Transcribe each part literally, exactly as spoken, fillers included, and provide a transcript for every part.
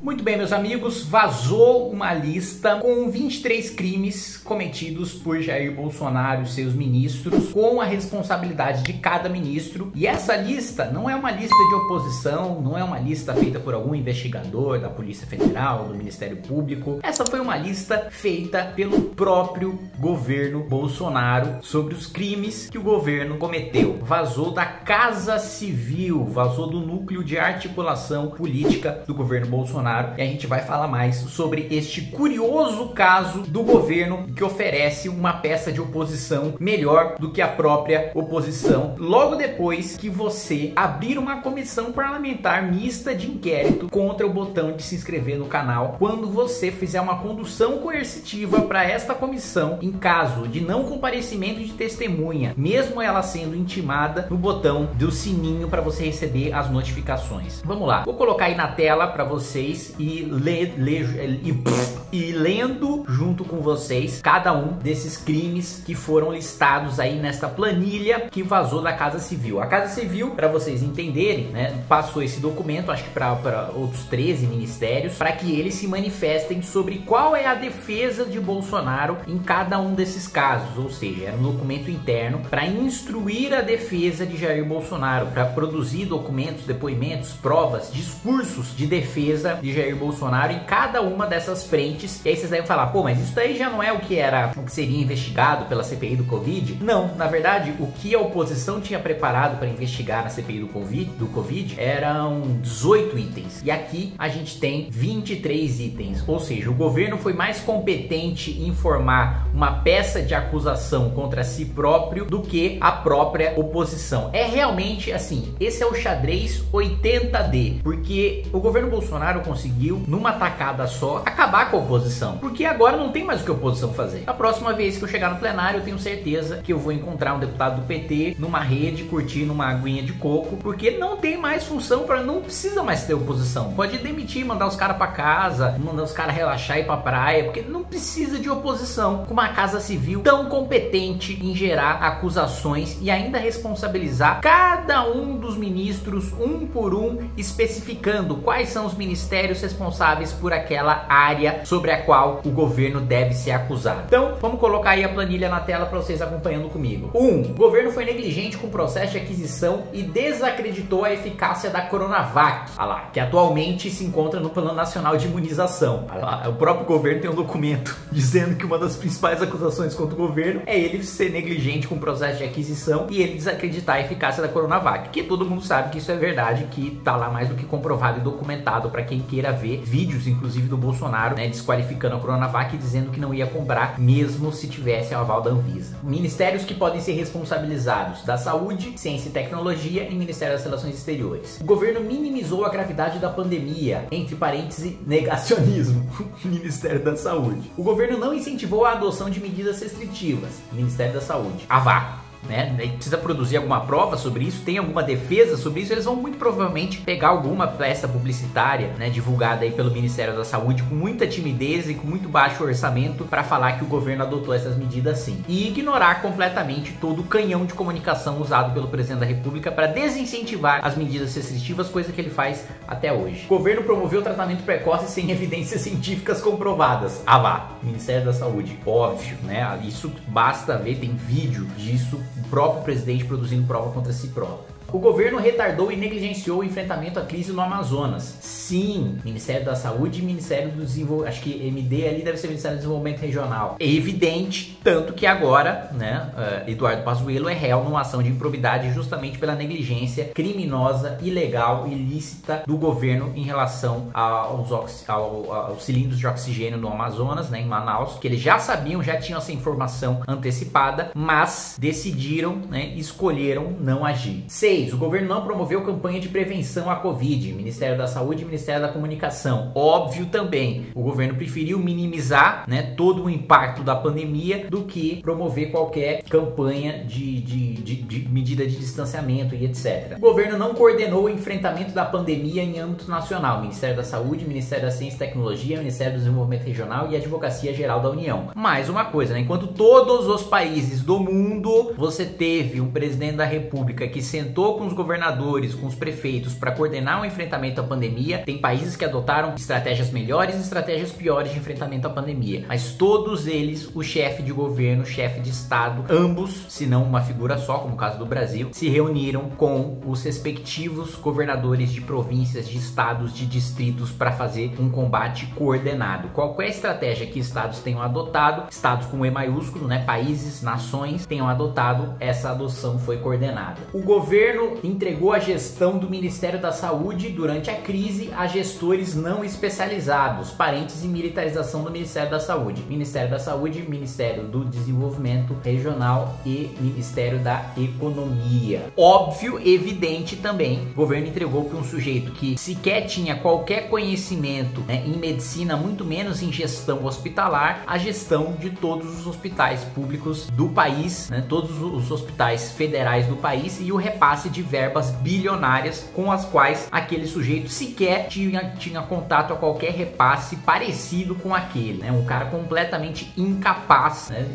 Muito bem, meus amigos, vazou uma lista com vinte e três crimes cometidos por Jair Bolsonaro e seus ministros, com a responsabilidade de cada ministro. E essa lista não é uma lista de oposição, não é uma lista feita por algum investigador da Polícia Federal, do Ministério Público. Essa foi uma lista feita pelo próprio governo Bolsonaro sobre os crimes que o governo cometeu. Vazou da Casa Civil, vazou do núcleo de articulação política do governo Bolsonaro. E a gente vai falar mais sobre este curioso caso do governo que oferece uma peça de oposição melhor do que a própria oposição, logo depois que você abrir uma comissão parlamentar mista de inquérito contra o botão de se inscrever no canal, quando você fizer uma condução coercitiva para esta comissão, em caso de não comparecimento de testemunha, mesmo ela sendo intimada, no botão do sininho para você receber as notificações. Vamos lá, vou colocar aí na tela para vocês e, ler, ler, e, e lendo junto com vocês cada um desses crimes que foram listados aí nesta planilha que vazou da Casa Civil. A Casa Civil, para vocês entenderem, né, passou esse documento, acho que para outros treze ministérios, para que eles se manifestem sobre qual é a defesa de Bolsonaro em cada um desses casos, ou seja, era um documento interno para instruir a defesa de Jair Bolsonaro, para produzir documentos, depoimentos, provas, discursos de defesa de Jair Bolsonaro em cada uma dessas frentes. E aí vocês devem falar, pô, mas isso daí já não é o que era, o que seria investigado pela C P I do Covid? Não, na verdade, o que a oposição tinha preparado para investigar na C P I do Covid, do Covid eram dezoito itens. E aqui a gente tem vinte e três itens, ou seja, o governo foi mais competente em formar uma peça de acusação contra si próprio do que a própria oposição. É realmente assim, esse é o xadrez oitenta D, porque o governo Bolsonaro conseguiu, numa tacada só, acabar com a oposição, porque agora não tem mais o que a oposição fazer. A próxima vez que eu chegar no plenário, eu tenho certeza que eu vou encontrar um deputado do P T numa rede, curtindo uma aguinha de coco, porque não tem mais função, para não precisa mais ter oposição. Pode demitir, mandar os caras para casa, mandar os caras relaxar e ir pra praia, porque não precisa de oposição com uma Casa Civil tão competente em gerar acusações e ainda responsabilizar cada um dos ministros, um por um, especificando quais são os ministérios responsáveis por aquela área sobre a qual o governo deve ser acusado. Então, vamos colocar aí a planilha na tela para vocês acompanhando comigo. um. O governo foi negligente com o processo de aquisição e desacreditou a eficácia da Coronavac, ah lá, que atualmente se encontra no Plano Nacional de Imunização. Ah lá, o próprio governo tem um documento dizendo que uma das principais acusações contra o governo é ele ser negligente com o processo de aquisição e ele desacreditar a eficácia da Coronavac, que todo mundo sabe que isso é verdade, que tá lá mais do que comprovado e documentado para quem queira ver vídeos, inclusive do Bolsonaro, né, desqualificando a Coronavac e dizendo que não ia comprar mesmo se tivesse o aval da Anvisa. Ministérios que podem ser responsabilizados: da Saúde, Ciência e Tecnologia e Ministério das Relações Exteriores. O governo minimizou a gravidade da pandemia, entre parênteses, negacionismo, Ministério da Saúde. O governo não incentivou a adoção de medidas restritivas, Ministério da Saúde. A VAR. Né? Precisa produzir alguma prova sobre isso, tem alguma defesa sobre isso, eles vão muito provavelmente pegar alguma peça publicitária, né, divulgada aí pelo Ministério da Saúde com muita timidez e com muito baixo orçamento para falar que o governo adotou essas medidas sim, e ignorar completamente todo o canhão de comunicação usado pelo presidente da República para desincentivar as medidas restritivas, coisa que ele faz até hoje. O governo promoveu tratamento precoce sem evidências científicas comprovadas. Ah lá, Ministério da Saúde, óbvio, né? Isso basta ver, tem vídeo disso, o próprio presidente produzindo prova contra si próprio. O governo retardou e negligenciou o enfrentamento à crise no Amazonas. Sim, Ministério da Saúde e Ministério do Desenvolvimento, acho que M D ali deve ser Ministério do Desenvolvimento Regional. É evidente, tanto que agora, né, uh, Eduardo Pazuello é réu numa ação de improbidade justamente pela negligência criminosa, ilegal, ilícita do governo em relação aos, ox, ao, aos cilindros de oxigênio no Amazonas, né, em Manaus, que eles já sabiam, já tinham essa informação antecipada, mas decidiram, né, escolheram não agir. seis. O governo não promoveu campanha de prevenção à Covid, Ministério da Saúde e Ministério da Comunicação. Óbvio também, o governo preferiu minimizar, né, todo o impacto da pandemia do que promover qualquer campanha de, de, de, de medida de distanciamento e etcétera. O governo não coordenou o enfrentamento da pandemia em âmbito nacional, Ministério da Saúde, Ministério da Ciência e Tecnologia, Ministério do Desenvolvimento Regional e Advocacia Geral da União. Mais uma coisa, né, enquanto todos os países do mundo você teve um presidente da República que sentou sentou com os governadores, com os prefeitos para coordenar o enfrentamento à pandemia. Tem países que adotaram estratégias melhores e estratégias piores de enfrentamento à pandemia, mas todos eles, o chefe de governo, o chefe de estado, ambos, se não uma figura só, como o caso do Brasil, se reuniram com os respectivos governadores de províncias, de estados, de distritos para fazer um combate coordenado. Qualquer estratégia que estados tenham adotado, estados com E maiúsculo, né, países, nações tenham adotado, essa adoção foi coordenada. O governo entregou a gestão do Ministério da Saúde durante a crise a gestores não especializados, parênteses, militarização do Ministério da Saúde. Ministério da Saúde, Ministério do Desenvolvimento Regional e Ministério da Economia. Óbvio, evidente também, o governo entregou para um sujeito que sequer tinha qualquer conhecimento, né, em medicina, muito menos em gestão hospitalar, a gestão de todos os hospitais públicos do país, né, todos os hospitais federais do país e o repasse de verbas bilionárias com as quais aquele sujeito sequer tinha, tinha contato a qualquer repasse parecido com aquele, né, um cara completamente incapaz, né,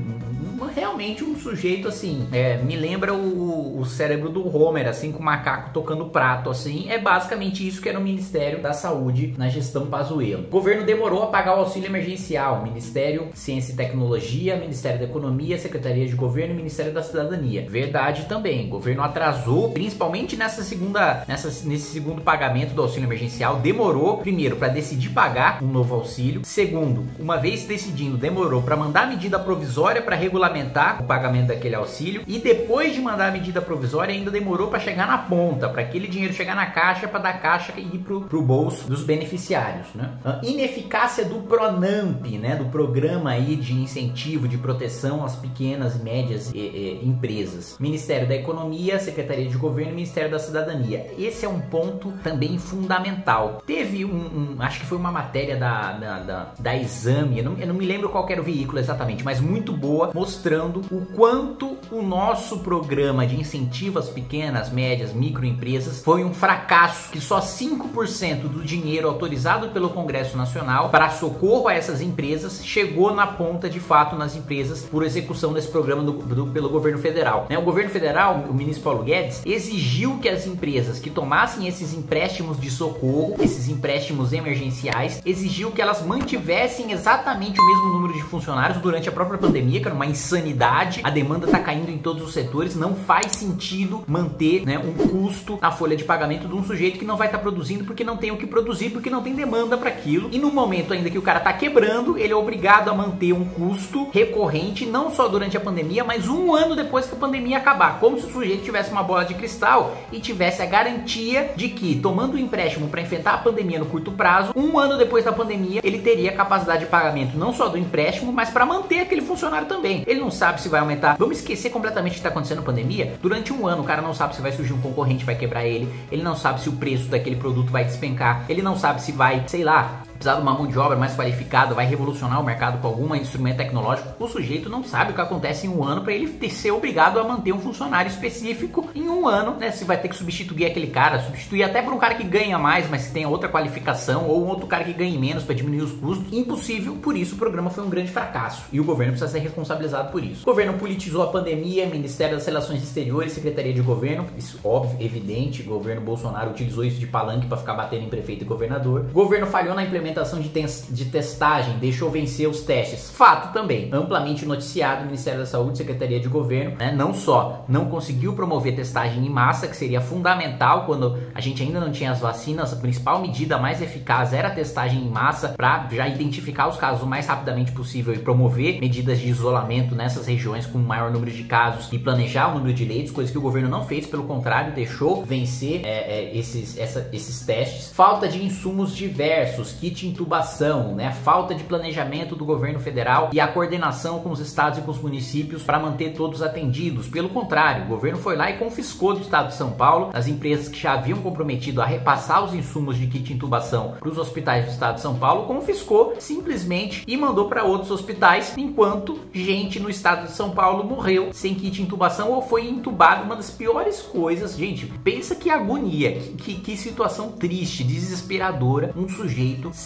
realmente um sujeito assim, é, me lembra o, o cérebro do Homer, assim, com o macaco tocando prato, assim, é basicamente isso que era o Ministério da Saúde na gestão Pazuello. O governo demorou a pagar o auxílio emergencial, Ministério Ciência e Tecnologia, Ministério da Economia, Secretaria de Governo e Ministério da Cidadania. Verdade também, o governo atrasou, principalmente nessa segunda, nessa, nesse segundo pagamento do auxílio emergencial, demorou, primeiro, para decidir pagar um novo auxílio, segundo, uma vez decidindo, demorou para mandar medida provisória para regulamentar o pagamento daquele auxílio e depois de mandar a medida provisória ainda demorou para chegar na ponta, para aquele dinheiro chegar na caixa, para da caixa e ir pro, pro bolso dos beneficiários, né? A ineficácia do Pronamp, né, do programa aí de incentivo de proteção às pequenas e médias e, e, empresas. Ministério da Economia, Secretaria de Governo e Ministério da Cidadania. Esse é um ponto também fundamental. Teve um, um acho que foi uma matéria da, da, da, da Exame, eu não, eu não me lembro qual era o veículo exatamente, mas muito boa, mostrando o quanto o nosso programa de incentivo às pequenas, médias, microempresas foi um fracasso, que só cinco por cento do dinheiro autorizado pelo Congresso Nacional para socorro a essas empresas chegou na ponta de fato nas empresas por execução desse programa do, do, pelo governo federal. Né? O governo federal, o ministro Paulo Guedes, exigiu que as empresas que tomassem esses empréstimos de socorro, esses empréstimos emergenciais, exigiu que elas mantivessem exatamente o mesmo número de funcionários durante a própria pandemia, que era uma insanidade, a demanda está caindo em todos os setores, não faz sentido manter, né, um custo na folha de pagamento de um sujeito que não vai estar tá produzindo porque não tem o que produzir, porque não tem demanda para aquilo, e no momento ainda que o cara está quebrando, ele é obrigado a manter um custo recorrente, não só durante a pandemia, mas um ano depois que a pandemia acabar, como se o sujeito tivesse uma bola de cristal e tivesse a garantia de que, tomando um empréstimo para enfrentar a pandemia no curto prazo, um ano depois da pandemia, ele teria capacidade de pagamento não só do empréstimo, mas para manter aquele funcionário também. Ele não sabe se vai aumentar. Vamos esquecer completamente o que está acontecendo na pandemia. Durante um ano, o cara não sabe se vai surgir um concorrente, vai quebrar ele. Ele não sabe se o preço daquele produto vai despencar. Ele não sabe se vai, sei lá, precisar de uma mão de obra mais qualificada, vai revolucionar o mercado com algum instrumento tecnológico. O sujeito não sabe o que acontece em um ano para ele ter, ser obrigado a manter um funcionário específico em um ano, né? Se vai ter que substituir aquele cara, substituir até por um cara que ganha mais, mas que tenha outra qualificação, ou um outro cara que ganhe menos para diminuir os custos. Impossível, por isso o programa foi um grande fracasso. E o governo precisa ser responsabilizado por isso. O governo politizou a pandemia, Ministério das Relações Exteriores, Secretaria de Governo, isso óbvio, evidente, o governo Bolsonaro utilizou isso de palanque para ficar batendo em prefeito e governador. O governo falhou na implementação De, tes de testagem, deixou vencer os testes. Fato também, amplamente noticiado, Ministério da Saúde, Secretaria de Governo, né? Não só não conseguiu promover testagem em massa, que seria fundamental quando a gente ainda não tinha as vacinas, a principal medida mais eficaz era a testagem em massa para já identificar os casos o mais rapidamente possível e promover medidas de isolamento nessas regiões com maior número de casos e planejar o número de leitos, coisa que o governo não fez, pelo contrário, deixou vencer é, é, esses, essa, esses testes. Falta de insumos diversos, kit intubação, né? Falta de planejamento do governo federal e a coordenação com os estados e com os municípios para manter todos atendidos. Pelo contrário, o governo foi lá e confiscou do estado de São Paulo as empresas que já haviam comprometido a repassar os insumos de kit intubação para os hospitais do estado de São Paulo, confiscou simplesmente e mandou para outros hospitais, enquanto gente no estado de São Paulo morreu sem kit intubação ou foi entubado. Uma das piores coisas, gente, pensa que agonia, que, que, que situação triste, desesperadora, um sujeito ser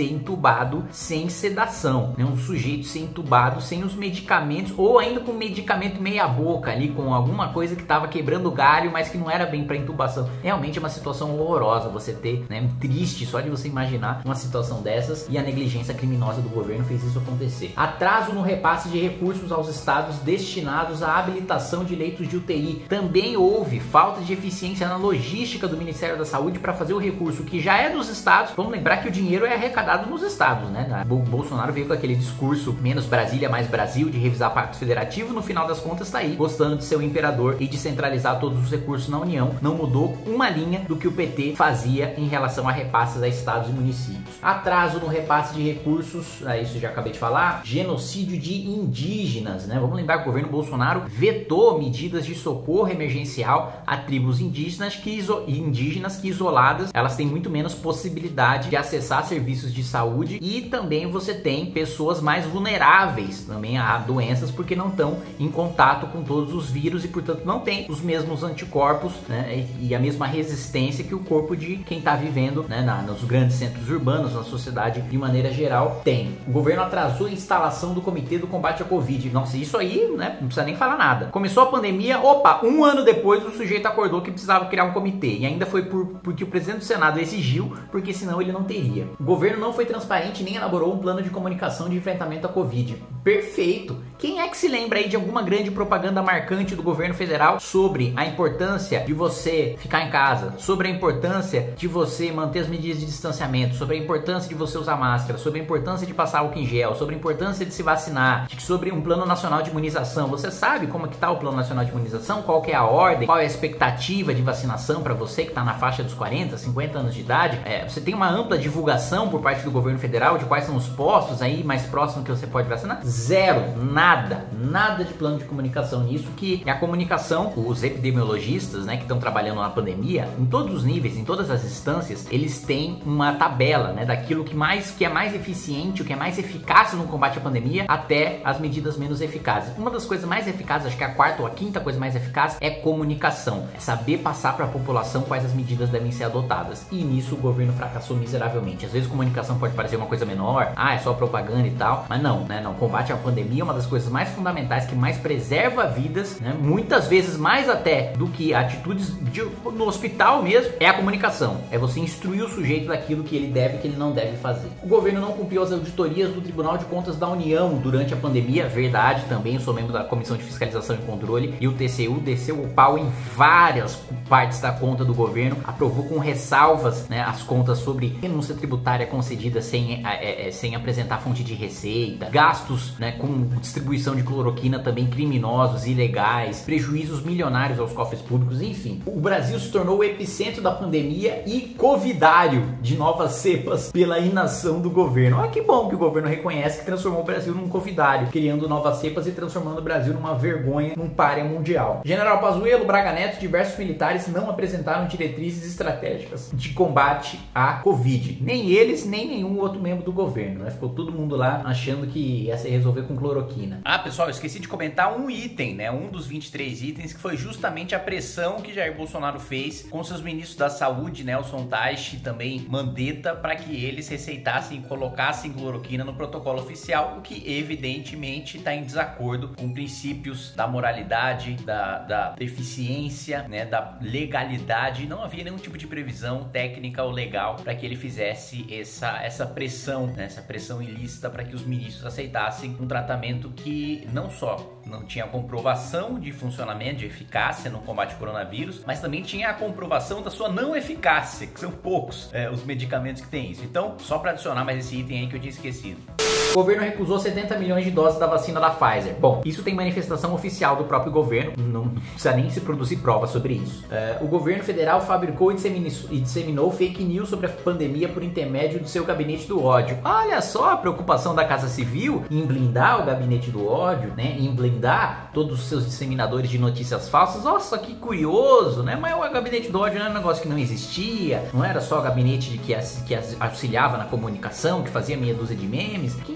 ser entubado sem sedação, né? Um sujeito ser entubado sem os medicamentos, ou ainda com medicamento meia boca ali, com alguma coisa que estava quebrando o galho, mas que não era bem para intubação. Realmente é uma situação horrorosa você ter, né? Triste só de você imaginar uma situação dessas, e a negligência criminosa do governo fez isso acontecer. Atraso no repasse de recursos aos estados destinados à habilitação de leitos de U T I. Também houve falta de eficiência na logística do Ministério da Saúde para fazer o recurso que já é dos estados. Vamos lembrar que o dinheiro é arrecadado nos estados, né? O Bolsonaro veio com aquele discurso menos Brasília, mais Brasil, de revisar pacto federativo. No final das contas tá aí, gostando de ser o imperador e de centralizar todos os recursos na União. Não mudou uma linha do que o P T fazia em relação a repasses a estados e municípios. Atraso no repasse de recursos, é isso já acabei de falar. Genocídio de indígenas, né? Vamos lembrar que o governo Bolsonaro vetou medidas de socorro emergencial a tribos indígenas que, iso indígenas que isoladas, elas têm muito menos possibilidade de acessar serviços de saúde, e também você tem pessoas mais vulneráveis também a doenças porque não estão em contato com todos os vírus e portanto não tem os mesmos anticorpos, né? E a mesma resistência que o corpo de quem está vivendo, né, na, nos grandes centros urbanos, na sociedade de maneira geral tem. O governo atrasou a instalação do Comitê do Combate à Covid. Nossa, isso aí, né, não precisa nem falar nada. Começou a pandemia, opa, um ano depois o sujeito acordou que precisava criar um comitê, e ainda foi por, porque o presidente do Senado exigiu, porque senão ele não teria. O governo não foi transparente nem elaborou um plano de comunicação de enfrentamento à Covid. Perfeito! Quem é que se lembra aí de alguma grande propaganda marcante do governo federal sobre a importância de você ficar em casa, sobre a importância de você manter as medidas de distanciamento, sobre a importância de você usar máscara, sobre a importância de passar álcool em gel, sobre a importância de se vacinar, sobre um plano nacional de imunização? Você sabe como é que tá o plano nacional de imunização? Qual que é a ordem? Qual é a expectativa de vacinação para você que está na faixa dos quarenta, cinquenta anos de idade? É, você tem uma ampla divulgação por parte do governo federal de quais são os postos aí mais próximos que você pode vacinar? Zero, nada, nada de plano de comunicação nisso, que é a comunicação. Os epidemiologistas, né, que estão trabalhando na pandemia, em todos os níveis, em todas as instâncias, eles têm uma tabela, né, daquilo que mais que é mais eficiente, o que é mais eficaz no combate à pandemia, até as medidas menos eficazes. Uma das coisas mais eficazes, acho que é a quarta ou a quinta coisa mais eficaz, é comunicação. É saber passar para a população quais as medidas devem ser adotadas. E nisso o governo fracassou miseravelmente. Às vezes comunicação pode parecer uma coisa menor, ah, é só propaganda e tal, mas não, né, não. Combate à pandemia é uma das coisas mais fundamentais, que mais preserva vidas, né, muitas vezes mais até do que atitudes de, no hospital mesmo, é a comunicação. É você instruir o sujeito daquilo que ele deve e que ele não deve fazer. O governo não cumpriu as auditorias do Tribunal de Contas da União durante a pandemia, verdade também, eu sou membro da Comissão de Fiscalização e Controle, e o T C U desceu o pau em várias partes da conta do governo, aprovou com ressalvas, né, as contas sobre renúncia tributária concedida sem, é, é, sem apresentar fonte de receita, gastos, né, com distribuição de cloroquina também criminosos, ilegais, prejuízos milionários aos cofres públicos, enfim. O Brasil se tornou o epicentro da pandemia e covidário de novas cepas pela inação do governo. Olha que bom que o governo reconhece que transformou o Brasil num covidário, criando novas cepas e transformando o Brasil numa vergonha, num pária mundial. General Pazuello, Braga Neto e diversos militares não apresentaram diretrizes estratégicas de combate à Covid. Nem eles, nem nenhum outro membro do governo, né? Ficou todo mundo lá achando que ia se resolver com cloroquina. Ah, pessoal, eu esqueci de comentar um item, né? Um dos vinte e três itens, que foi justamente a pressão que Jair Bolsonaro fez com seus ministros da saúde, Nelson Teich e também Mandetta, para que eles receitassem e colocassem cloroquina no protocolo oficial, o que evidentemente está em desacordo com princípios da moralidade, da, da eficiência, né, da legalidade. Não havia nenhum tipo de previsão técnica ou legal para que ele fizesse essa, essa pressão, né, essa pressão ilícita para que os ministros aceitassem um tratamento que não só não tinha comprovação de funcionamento, de eficácia no combate ao coronavírus, mas também tinha a comprovação da sua não eficácia, que são poucos é, os medicamentos que tem isso. Então, só para adicionar mais esse item aí que eu tinha esquecido. O governo recusou setenta milhões de doses da vacina da Pfizer. Bom, isso tem manifestação oficial do próprio governo, não precisa nem se produzir prova sobre isso. Uh, o governo federal fabricou e disseminou, e disseminou fake news sobre a pandemia por intermédio do seu gabinete do ódio. Olha só a preocupação da Casa Civil em blindar o gabinete do ódio, né? Em blindar todos os seus disseminadores de notícias falsas. Nossa, que curioso, né? Mas o gabinete do ódio não era um negócio que não existia, não era só o gabinete que, que auxiliava na comunicação, que fazia meia dúzia de memes. Que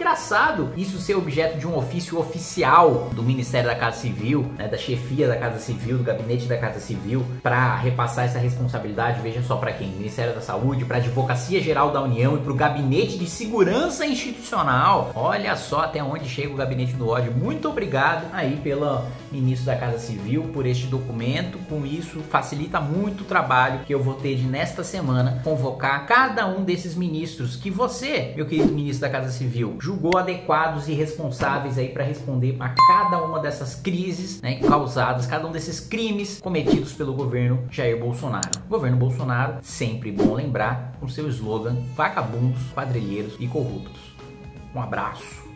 engraçado isso ser objeto de um ofício oficial do Ministério da Casa Civil, né, da chefia da Casa Civil, do gabinete da Casa Civil, para repassar essa responsabilidade, veja só para quem? Ministério da Saúde, para a Advocacia Geral da União e para o Gabinete de Segurança Institucional. Olha só até onde chega o Gabinete do Ódio. Muito obrigado aí pelo ministro da Casa Civil por este documento. Com isso facilita muito o trabalho que eu vou ter de nesta semana convocar cada um desses ministros que você, meu querido ministro da Casa Civil, julgou adequados e responsáveis aí para responder a cada uma dessas crises, né, causadas, cada um desses crimes cometidos pelo governo Jair Bolsonaro. Governo Bolsonaro, sempre bom lembrar, com seu slogan: vagabundos, quadrilheiros e corruptos. Um abraço.